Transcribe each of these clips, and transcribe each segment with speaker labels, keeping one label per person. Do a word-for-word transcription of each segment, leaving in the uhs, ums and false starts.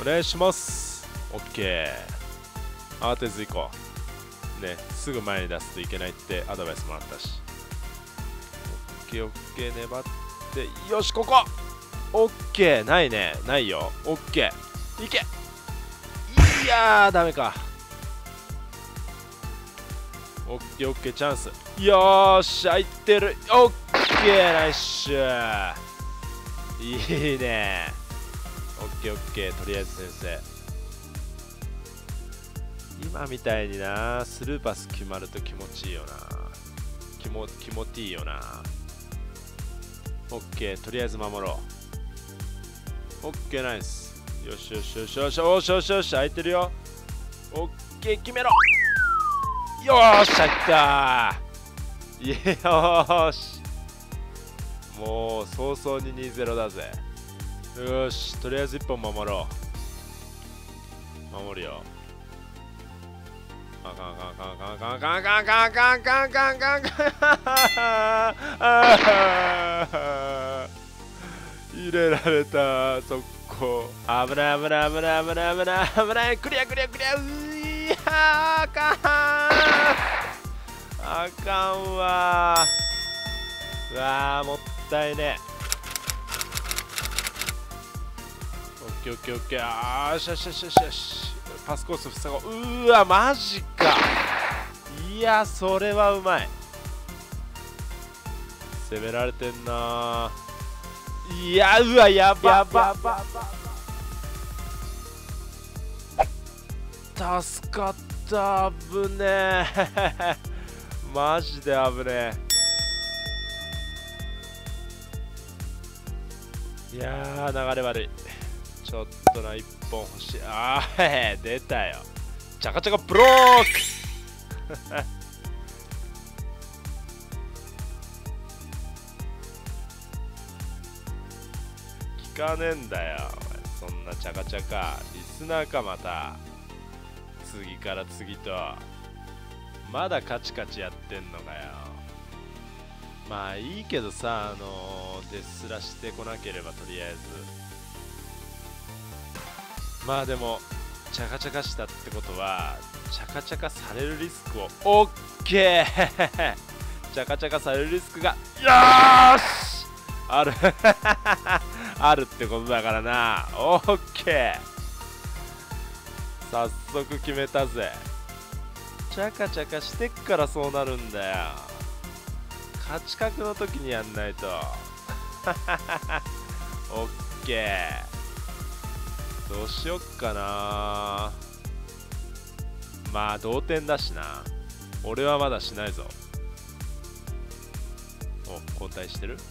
Speaker 1: 願いします。オッケー。慌てず行こうね。すぐ前に出すといけないってアドバイスもあったし。オッケーオッケー、粘って、よし、ここオッケー。ないね、ないよ。オッケー、いけ。いやー、ダメか。オッケーオッケー、チャンス。よーし、空いてる。オッケー、ナイスシュー。いいね。オッケーオッケー、とりあえず先生。今みたいにな、スルーパス決まると気持ちいいよな。気も気持ちいいよな。オッケー、とりあえず守ろう。オッケー、ナイス。よしよしよしよしよしよしよし、空いてるよ。オッケー、決めろ。よーし、入ったー。よーし。もう早々に にたいゼロ だぜ。よし、とりあえずいっぽん守ろう。守るよ。カンカンカンカンカンカンカンカンカンカンカンカンカンカン入れられた。速攻。危ない危ない危ない危ない危ない危ない。クリアクリアクリア。ういやー、あかんあかんわー。うわー、もったいね。オッケーオッケーオッケー。あー、よしよしよしよしよし。パスコース塞ごう。うーわ、マジか。いや、それはうまい。攻められてんな。いや、うわ、やばやば。助かった。危ねえ。マジで危ねえ。いやー、流れ悪い。ちょっとな、いっぽん欲しい。あー、出たよ。チャカチャカブロック聞かねえんだよ。そんなチャカチャカ。リスナーか、また。次から次と。まだカチカチやってんのかよ。まあいいけどさ、あのー、デスラしてこなければとりあえず。まあでもチャカチャカしたってことはチャカチャカされるリスクをオッケーチャカチャカされるリスクがよーしあるあるってことだからな。オッケー、早速決めたぜ。チャカチャカしてっからそうなるんだよ。勝ち角の時にやんないとオッケー、どうしよっかな。まあ同点だしな。俺はまだしないぞ。お、交代してる。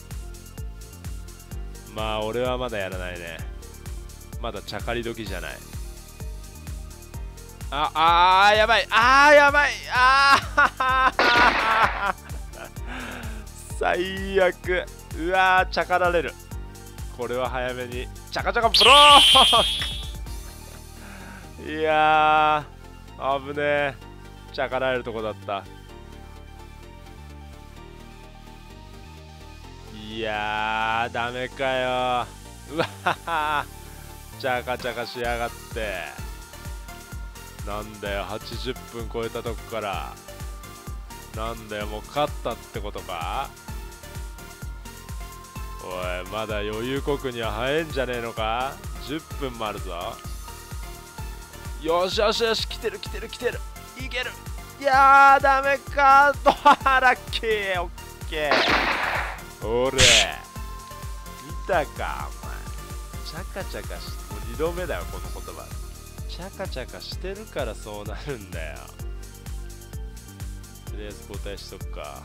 Speaker 1: まあ俺はまだやらないね。まだちゃかり時じゃない。ああーやばい、あーやばい、あー最悪。うわー、ちゃかられる。これは早めにチャカチャカブローいやー危ねえ、ちゃかられるとこだった。いやーダメかよ。うわはチャカチャカしやがって。なんだよ、はちじゅっぷん超えたとこからなんだよ、もう勝ったってことか。おい、まだ余裕国には早いんじゃねえのか。じゅっぷんもあるぞ。よしよしよし、来てる来てる来てる、いける。いやーダメかーラッキー、オッケー。おれ見たかお前。チャカチャカし、もうにどめだよこの言葉。チャカチャカしてるからそうなるんだよ。とりあえず交代しとくか。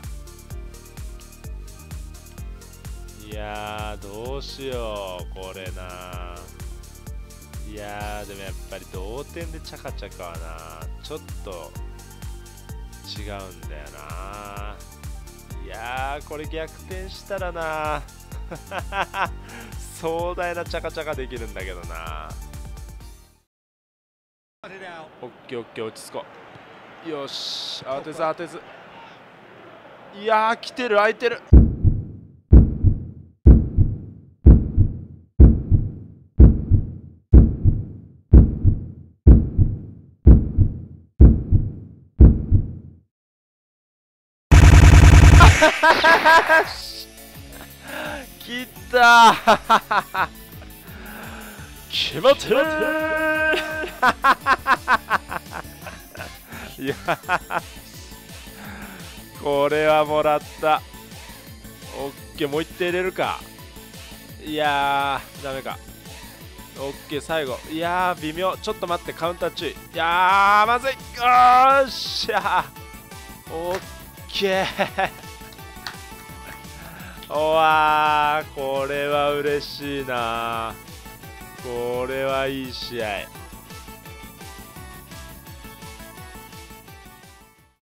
Speaker 1: いやーどうしようこれな。いやーでもやっぱり同点でチャカチャカはなちょっと違うんだよな。いやーこれ逆転したらな壮大なチャカチャカできるんだけどな。オッケーオッケー、落ち着こう。よし、当てず当てず。いやー来てる、空いてる。 切ったー決まってるいやこれはもらった。オッケー、もう一手入れるか。いやーダメか。オッケー、最後。いやー微妙。ちょっと待って、カウンター注意。いやーまずい。よーっしゃーオッケーおわーこれは嬉しいな。これはいい試合。